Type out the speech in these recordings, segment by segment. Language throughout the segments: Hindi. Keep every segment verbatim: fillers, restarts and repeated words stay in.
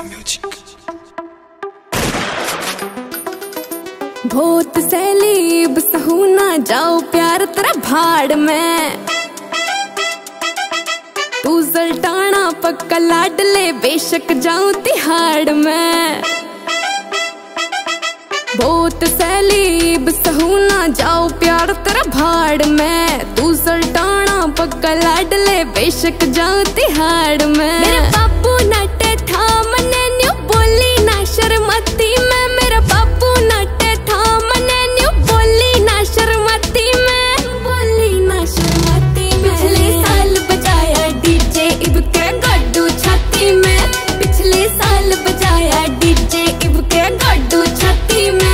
बहुत सैलीब सहू ना जाओ प्यार तेरा भाड़ में, तू जलटाना पक्का लाडले बेशक जाऊं तिहाड़ में। बहुत सैलीब सहू ना जाओ प्यार तेरा भाड़ में, तू जलटाना पक्का लाडले बेशक जाऊं तिहाड़ में। मेरे बापू नटे था मने न्यू बोली ना शर्मती में, मेरा बापू नटे था मने न्यू बोली ना शर्मती में, बोली ना शर्मती में। पिछले साल बजाया डीजे इब के गड्डू छाती में, पिछले साल बजाया डीजे इब के गड्डू छाती में।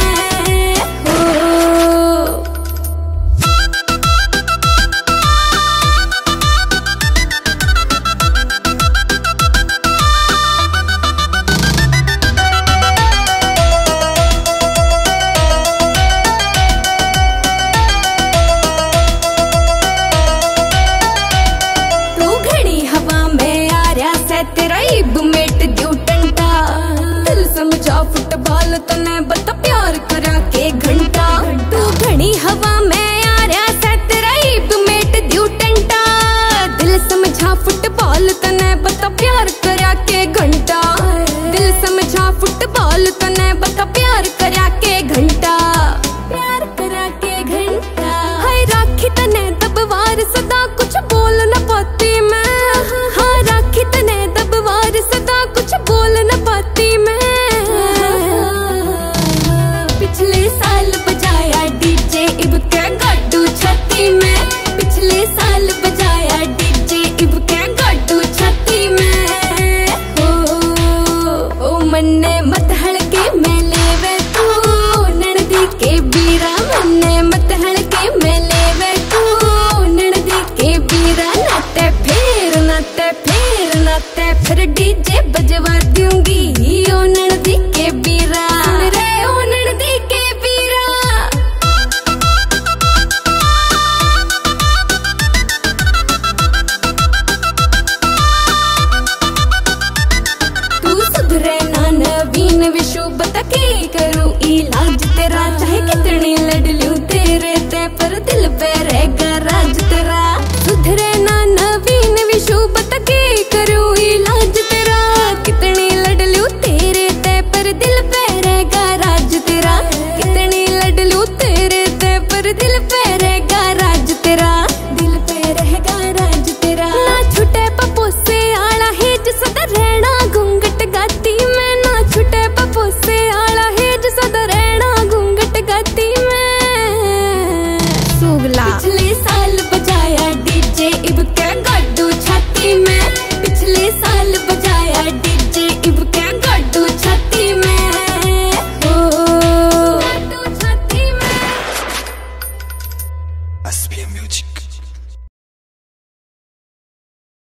फुटबॉल तने बता प्यार करा के घंटा, तू घनी हवा में आ रहा से तेरा ईब मेट दियो टंटा। दिल समझा फुटबॉल तने बता प्यार करा के घंटा, दिल समझा फुटबॉल तने बता प्यार करा के घंटा, प्यार करा के घंटा। हाय राखी तने दबवार सदा कुछ बोल न पाती मैं, हाँ राखी तने दबवार सदा कुछ बोल न पाती मैं। पिछले साल बजाया डीजे इब के गड्डू छाती में, पिछले साल बजाया डीजे इब के गड्डू छाती में। ओ ओ मन्ने मत हड़के मैं लेवे तू ननदी के बीरा, मन्ने मत हड़के मैं लेवे तू ननदी के बीरा। नाते फिर नाते फिर नाते फिर डीजे बजवा दूंगी ओ ननदी के बीरा। बता के करूं इलाज तेरा, चाहे कितनी लड़ लूं तेरे ते पर दिल पे